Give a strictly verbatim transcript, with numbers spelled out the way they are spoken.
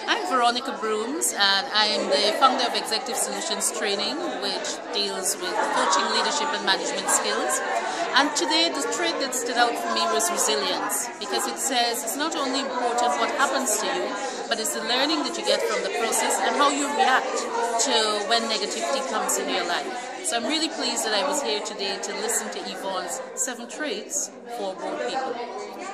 I'm Veronica Brooms, and I am the founder of Executive Solutions Training, which deals with coaching, leadership and management skills. And today the trait that stood out for me was resilience, because it says it's not only important what happens to you, but it's the learning that you get from the process and how you react to when negativity comes in your life. So I'm really pleased that I was here today to listen to Yvonne's seven traits for bold people.